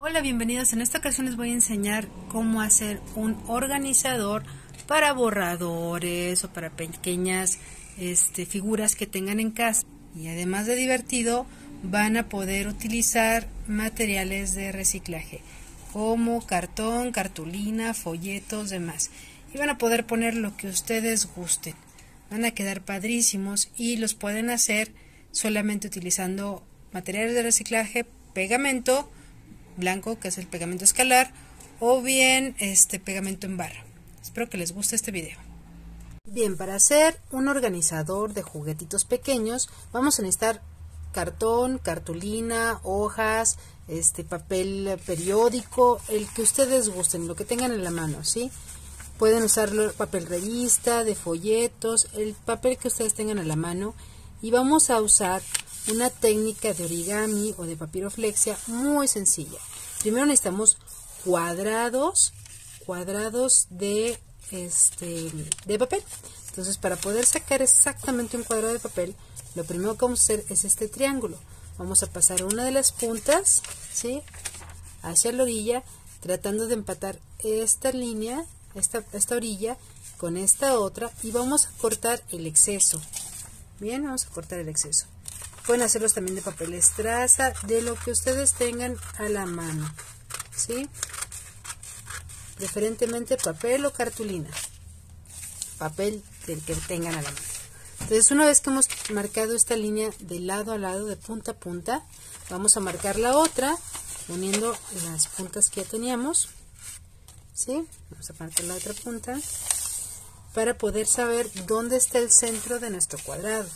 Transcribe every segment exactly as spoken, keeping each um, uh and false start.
Hola, bienvenidos. En esta ocasión les voy a enseñar cómo hacer un organizador para borradores o para pequeñas este, figuras que tengan en casa. Y además de divertido, van a poder utilizar materiales de reciclaje como cartón, cartulina, folletos, demás. Y van a poder poner lo que ustedes gusten. Van a quedar padrísimos y los pueden hacer solamente utilizando materiales de reciclaje, pegamento blanco, que es el pegamento escalar, o bien este pegamento en barra. Espero que les guste este video. Bien, para hacer un organizador de juguetitos pequeños vamos a necesitar cartón, cartulina, hojas, este papel periódico, el que ustedes gusten, lo que tengan en la mano, ¿sí? Pueden usarlo papel revista, de folletos, el papel que ustedes tengan a la mano, y vamos a usar una técnica de origami o de papiroflexia muy sencilla. Primero necesitamos cuadrados, cuadrados de este de papel. Entonces, para poder sacar exactamente un cuadrado de papel, lo primero que vamos a hacer es este triángulo. Vamos a pasar una de las puntas, ¿sí?, hacia la orilla, tratando de empatar esta línea, esta, esta orilla con esta otra, y vamos a cortar el exceso. Bien, vamos a cortar el exceso. Pueden hacerlos también de papel estraza, de lo que ustedes tengan a la mano, ¿sí? Preferentemente papel o cartulina, papel del que tengan a la mano. Entonces, una vez que hemos marcado esta línea de lado a lado, de punta a punta, vamos a marcar la otra, uniendo las puntas que ya teníamos, ¿sí? Vamos a marcar la otra punta, para poder saber dónde está el centro de nuestro cuadrado.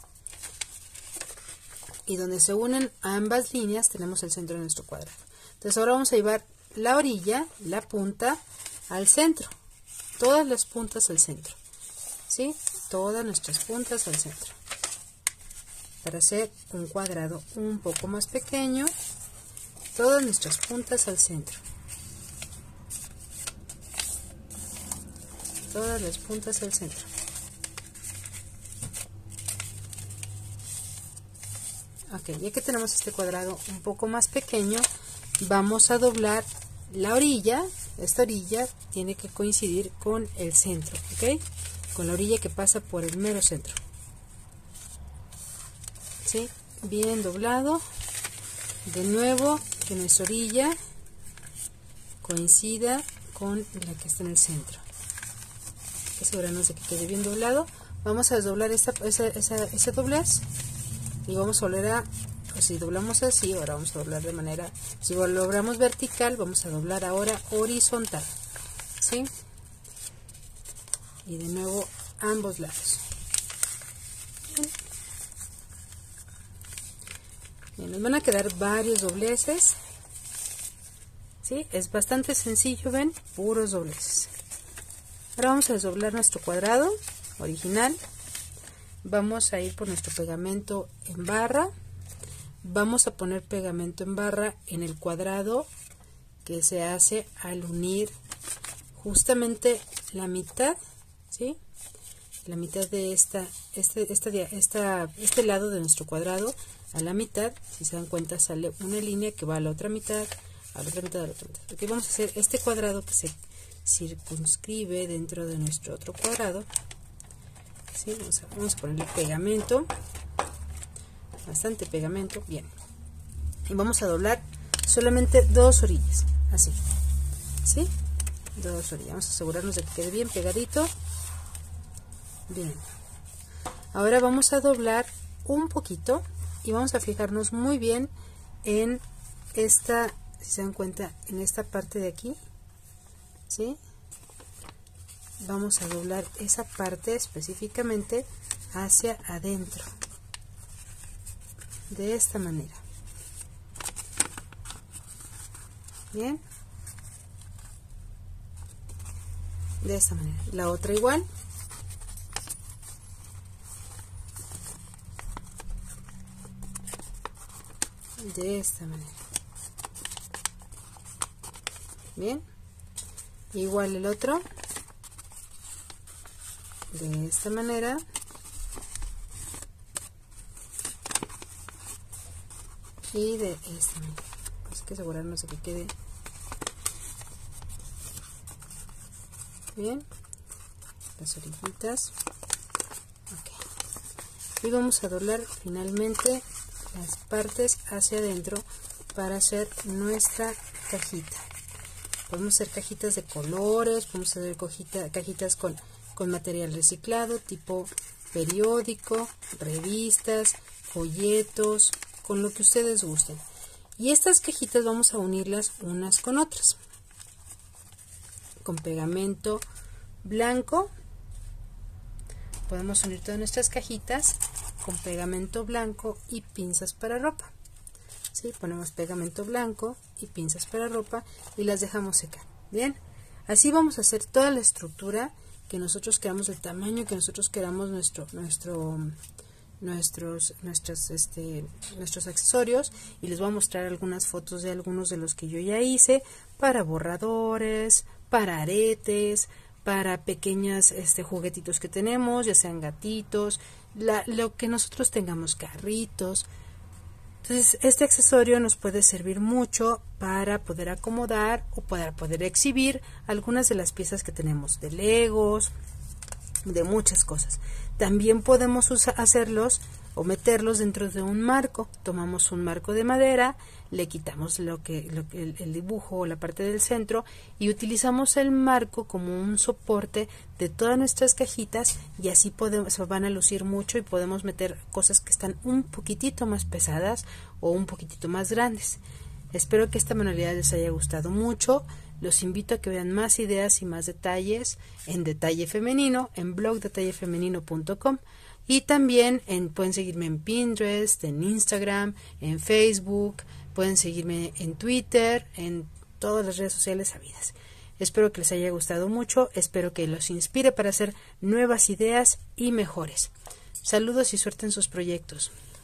Y donde se unen ambas líneas tenemos el centro de nuestro cuadrado. Entonces ahora vamos a llevar la orilla, la punta, al centro. Todas las puntas al centro, ¿sí? Todas nuestras puntas al centro. Para hacer un cuadrado un poco más pequeño, todas nuestras puntas al centro. Todas las puntas al centro. Ok, ya que tenemos este cuadrado un poco más pequeño, vamos a doblar la orilla. Esta orilla tiene que coincidir con el centro, ¿ok? Con la orilla que pasa por el mero centro. ¿Sí? Bien doblado. De nuevo, que nuestra orilla coincida con la que está en el centro. Hay que asegurarnos de que quede bien doblado. Vamos a desdoblar esta, esa, esa, ese doblez. Y vamos a volver a, pues si doblamos así, ahora vamos a doblar de manera, si lo doblamos vertical, vamos a doblar ahora horizontal, ¿sí? Y de nuevo ambos lados. Bien, nos van a quedar varios dobleces, ¿sí? Es bastante sencillo, ven, puros dobleces. Ahora vamos a desdoblar nuestro cuadrado original. Vamos a ir por nuestro pegamento en barra. Vamos a poner pegamento en barra en el cuadrado que se hace al unir justamente la mitad, ¿sí? La mitad de esta, este, esta, esta, este lado de nuestro cuadrado a la mitad. Si se dan cuenta, sale una línea que va a la otra mitad, a la otra mitad, a la otra mitad. Aquí vamos a hacer este cuadrado que se circunscribe dentro de nuestro otro cuadrado. ¿Sí? Vamos, a, vamos a ponerle pegamento, bastante pegamento, bien, y vamos a doblar solamente dos orillas, así, ¿sí? Dos orillas, vamos a asegurarnos de que quede bien pegadito. Bien, ahora vamos a doblar un poquito y vamos a fijarnos muy bien en esta, si se dan cuenta, en esta parte de aquí, ¿sí? Vamos a doblar esa parte específicamente hacia adentro, de esta manera. Bien, de esta manera. La otra igual. De esta manera. Bien, igual el otro. De esta manera. Y de esta manera. que asegurarnos de que quede bien las orillitas. Okay. Y vamos a doblar finalmente las partes hacia adentro para hacer nuestra cajita. Podemos hacer cajitas de colores, podemos hacer cojita, cajitas con, con material reciclado, tipo periódico, revistas, folletos, con lo que ustedes gusten. Y estas cajitas vamos a unirlas unas con otras. Con pegamento blanco. Podemos unir todas nuestras cajitas con pegamento blanco y pinzas para ropa. ¿Sí? Ponemos pegamento blanco y pinzas para ropa y las dejamos secar. Bien, así vamos a hacer toda la estructura que nosotros queramos, el tamaño que nosotros queramos, nuestro nuestro nuestros nuestros este nuestros accesorios, y les voy a mostrar algunas fotos de algunos de los que yo ya hice para borradores, para aretes, para pequeñas este juguetitos que tenemos, ya sean gatitos, la, lo que nosotros tengamos, carritos. Entonces, este accesorio nos puede servir mucho para poder acomodar o para poder exhibir algunas de las piezas que tenemos de Legos, de muchas cosas. También podemos hacerlos o meterlos dentro de un marco. Tomamos un marco de madera, le quitamos lo que, lo que el, el dibujo o la parte del centro y utilizamos el marco como un soporte de todas nuestras cajitas, y así podemos, se van a lucir mucho y podemos meter cosas que están un poquitito más pesadas o un poquitito más grandes. Espero que esta manualidad les haya gustado mucho. Los invito a que vean más ideas y más detalles en Detalle Femenino, en blog detalle femenino punto com, y también en, pueden seguirme en Pinterest, en Instagram, en Facebook, pueden seguirme en Twitter, en todas las redes sociales habidas. Espero que les haya gustado mucho, espero que los inspire para hacer nuevas ideas y mejores. Saludos y suerte en sus proyectos.